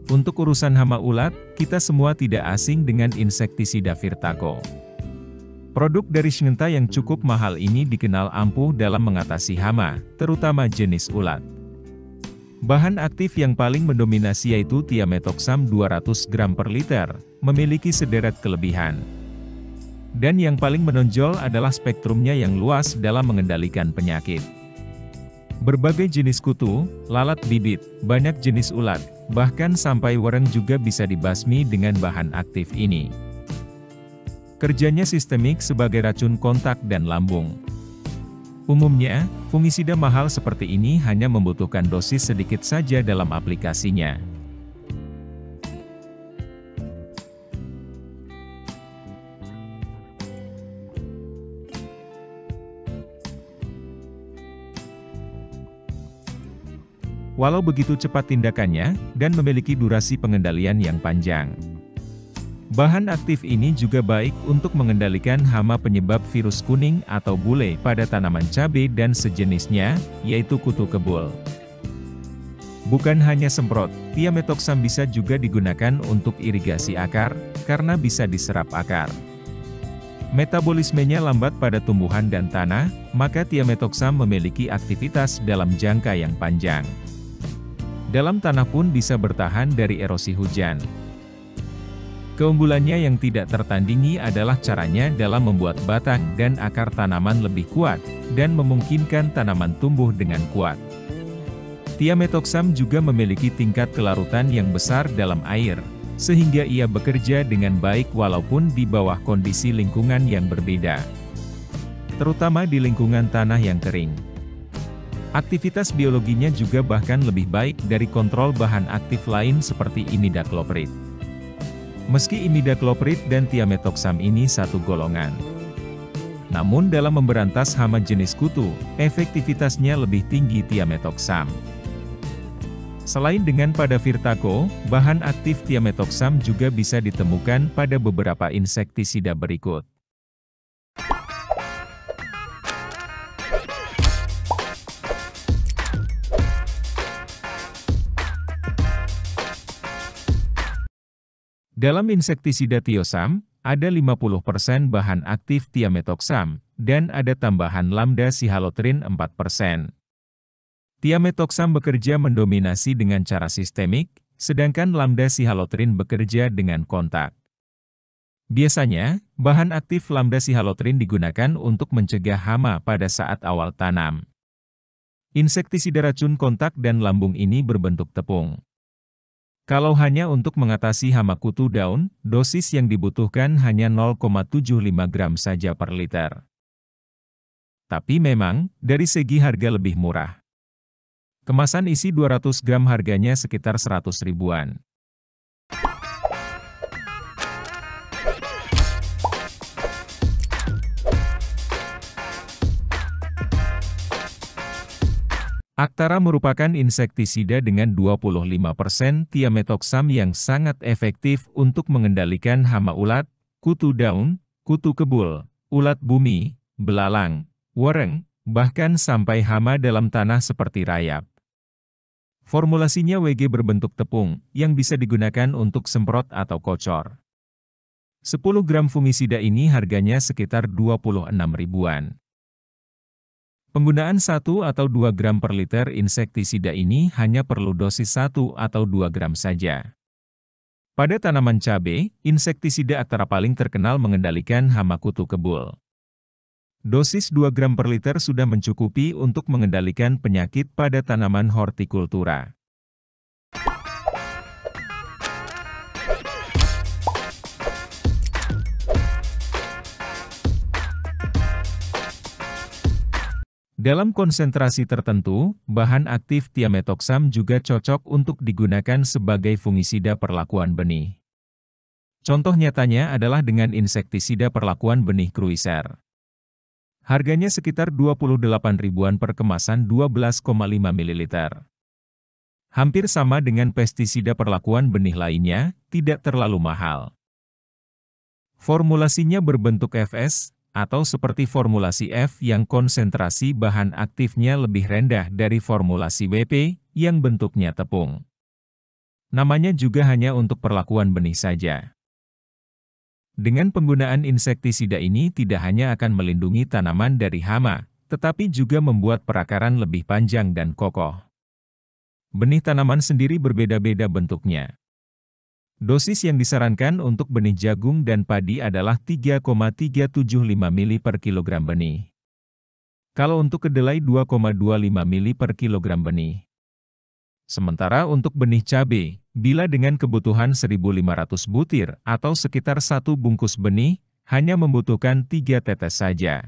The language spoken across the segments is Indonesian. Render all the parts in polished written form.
Untuk urusan hama ulat, kita semua tidak asing dengan insektisida Virtaco. Produk dari Syngenta yang cukup mahal ini dikenal ampuh dalam mengatasi hama, terutama jenis ulat. Bahan aktif yang paling mendominasi yaitu Thiamethoxam 200 gram per liter, memiliki sederet kelebihan. Dan yang paling menonjol adalah spektrumnya yang luas dalam mengendalikan penyakit. Berbagai jenis kutu, lalat bibit, banyak jenis ulat, bahkan sampai wereng juga bisa dibasmi dengan bahan aktif ini. Kerjanya sistemik sebagai racun kontak dan lambung. Umumnya, fungisida mahal seperti ini hanya membutuhkan dosis sedikit saja dalam aplikasinya. Walau begitu cepat tindakannya, dan memiliki durasi pengendalian yang panjang. Bahan aktif ini juga baik untuk mengendalikan hama penyebab virus kuning atau bule pada tanaman cabai dan sejenisnya, yaitu kutu kebul. Bukan hanya semprot, Thiamethoxam bisa juga digunakan untuk irigasi akar, karena bisa diserap akar. Metabolismenya lambat pada tumbuhan dan tanah, maka Thiamethoxam memiliki aktivitas dalam jangka yang panjang. Dalam tanah pun bisa bertahan dari erosi hujan. Keunggulannya yang tidak tertandingi adalah caranya dalam membuat batang dan akar tanaman lebih kuat, dan memungkinkan tanaman tumbuh dengan kuat. Thiamethoxam juga memiliki tingkat kelarutan yang besar dalam air, sehingga ia bekerja dengan baik walaupun di bawah kondisi lingkungan yang berbeda. Terutama di lingkungan tanah yang kering. Aktivitas biologinya juga bahkan lebih baik dari kontrol bahan aktif lain seperti imidacloprid. Meski imidacloprid dan Thiamethoxam ini satu golongan. Namun dalam memberantas hama jenis kutu, efektivitasnya lebih tinggi Thiamethoxam. Selain dengan pada Virtaco, bahan aktif Thiamethoxam juga bisa ditemukan pada beberapa insektisida berikut. Dalam insektisida Thiosam, ada 50% bahan aktif Thiamethoxam, dan ada tambahan lambda sihalotrin 4%. Thiamethoxam bekerja mendominasi dengan cara sistemik, sedangkan lambda sihalotrin bekerja dengan kontak. Biasanya, bahan aktif lambda sihalotrin digunakan untuk mencegah hama pada saat awal tanam. Insektisida racun kontak dan lambung ini berbentuk tepung. Kalau hanya untuk mengatasi hama kutu daun, dosis yang dibutuhkan hanya 0,75 gram saja per liter. Tapi memang, dari segi harga lebih murah. Kemasan isi 200 gram harganya sekitar 100 ribuan. Actara merupakan insektisida dengan 25% Thiamethoxam yang sangat efektif untuk mengendalikan hama ulat, kutu daun, kutu kebul, ulat bumi, belalang, wereng, bahkan sampai hama dalam tanah seperti rayap. Formulasinya WG berbentuk tepung, yang bisa digunakan untuk semprot atau kocor. 10 gram fungisida ini harganya sekitar 26 ribuan. Penggunaan 1 atau 2 gram per liter insektisida ini hanya perlu dosis 1 atau 2 gram saja. Pada tanaman cabai, insektisida Actara paling terkenal mengendalikan hama kutu kebul. Dosis 2 gram per liter sudah mencukupi untuk mengendalikan penyakit pada tanaman hortikultura. Dalam konsentrasi tertentu, bahan aktif Thiamethoxam juga cocok untuk digunakan sebagai fungisida perlakuan benih. Contoh nyatanya adalah dengan insektisida perlakuan benih Kruiser. Harganya sekitar 28 ribuan per kemasan 12,5 ml. Hampir sama dengan pestisida perlakuan benih lainnya, tidak terlalu mahal. Formulasinya berbentuk FS, atau seperti formulasi F yang konsentrasi bahan aktifnya lebih rendah dari formulasi WP, yang bentuknya tepung. Namanya juga hanya untuk perlakuan benih saja. Dengan penggunaan insektisida ini tidak hanya akan melindungi tanaman dari hama, tetapi juga membuat perakaran lebih panjang dan kokoh. Benih tanaman sendiri berbeda-beda bentuknya. Dosis yang disarankan untuk benih jagung dan padi adalah 3,375 mili per kilogram benih. Kalau untuk kedelai 2,25 mili per kilogram benih. Sementara untuk benih cabai, bila dengan kebutuhan 1.500 butir atau sekitar 1 bungkus benih, hanya membutuhkan 3 tetes saja.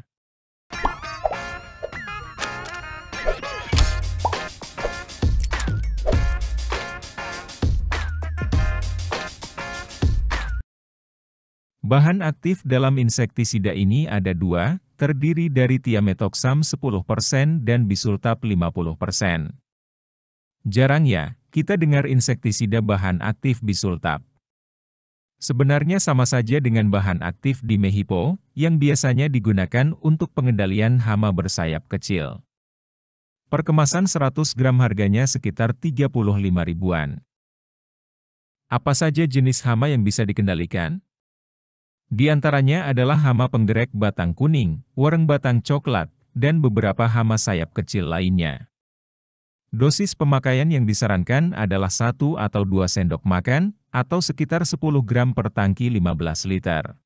Bahan aktif dalam insektisida ini ada 2, terdiri dari thiamethoxam 10% dan bisultap 50%. Jarang ya, kita dengar insektisida bahan aktif bisultap. Sebenarnya sama saja dengan bahan aktif dimehipo, yang biasanya digunakan untuk pengendalian hama bersayap kecil. Per kemasan 100 gram harganya sekitar 35 ribuan. Apa saja jenis hama yang bisa dikendalikan? Di antaranya adalah hama penggerek batang kuning, wereng batang coklat, dan beberapa hama sayap kecil lainnya. Dosis pemakaian yang disarankan adalah 1 atau 2 sendok makan, atau sekitar 10 gram per tangki 15 liter.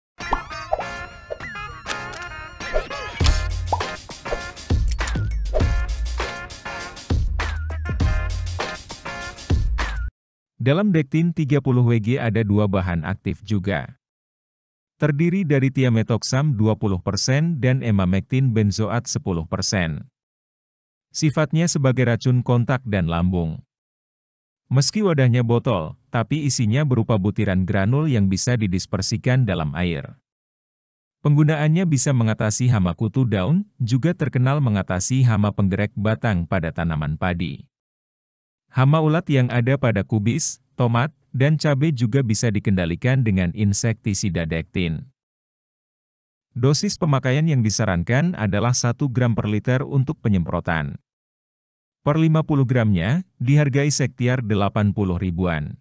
Dalam Dektin 30 Wg ada 2 bahan aktif juga. Terdiri dari thiamethoxam 20% dan emamectin benzoat 10%. Sifatnya sebagai racun kontak dan lambung. Meski wadahnya botol, tapi isinya berupa butiran granul yang bisa didispersikan dalam air. Penggunaannya bisa mengatasi hama kutu daun, juga terkenal mengatasi hama penggerek batang pada tanaman padi. Hama ulat yang ada pada kubis, tomat, dan cabai juga bisa dikendalikan dengan insektisida Dektin. Dosis pemakaian yang disarankan adalah 1 gram per liter untuk penyemprotan. Per 50 gramnya, dihargai sektiar 80 ribuan.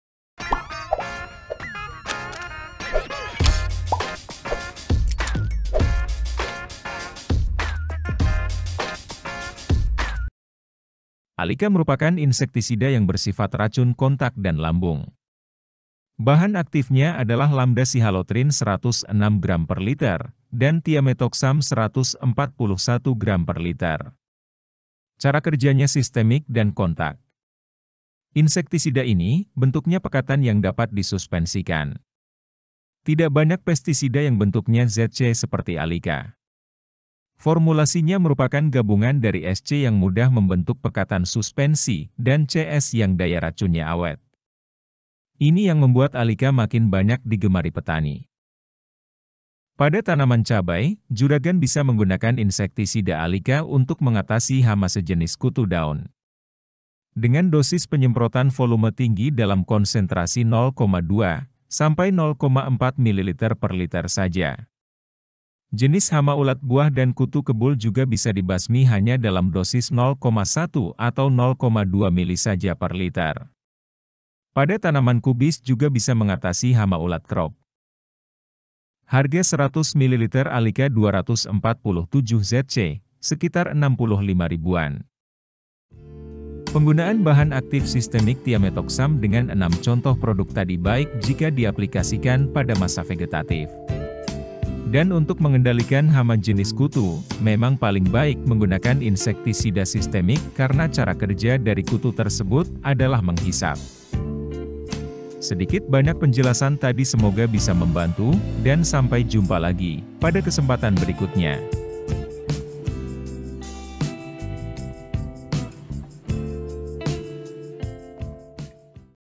Alika merupakan insektisida yang bersifat racun kontak dan lambung. Bahan aktifnya adalah lambda sihalotrin 106 gram per liter, dan thiamethoxam 141 gram per liter. Cara kerjanya sistemik dan kontak. Insektisida ini, bentuknya pekatan yang dapat disuspensikan. Tidak banyak pestisida yang bentuknya ZC seperti Alika. Formulasinya merupakan gabungan dari SC yang mudah membentuk pekatan suspensi, dan CS yang daya racunnya awet. Ini yang membuat Alika makin banyak digemari petani. Pada tanaman cabai, juragan bisa menggunakan insektisida Alika untuk mengatasi hama sejenis kutu daun. Dengan dosis penyemprotan volume tinggi dalam konsentrasi 0,2 sampai 0,4 ml per liter saja. Jenis hama ulat buah dan kutu kebul juga bisa dibasmi hanya dalam dosis 0,1 atau 0,2 mili saja per liter. Pada tanaman kubis juga bisa mengatasi hama ulat crop. Harga 100 ml Alika 247 ZC, sekitar 65 ribuan. Penggunaan bahan aktif sistemik thiamethoxam dengan 6 contoh produk tadi baik jika diaplikasikan pada masa vegetatif. Dan untuk mengendalikan hama jenis kutu, memang paling baik menggunakan insektisida sistemik karena cara kerja dari kutu tersebut adalah menghisap. Sedikit banyak penjelasan tadi semoga bisa membantu, dan sampai jumpa lagi pada kesempatan berikutnya.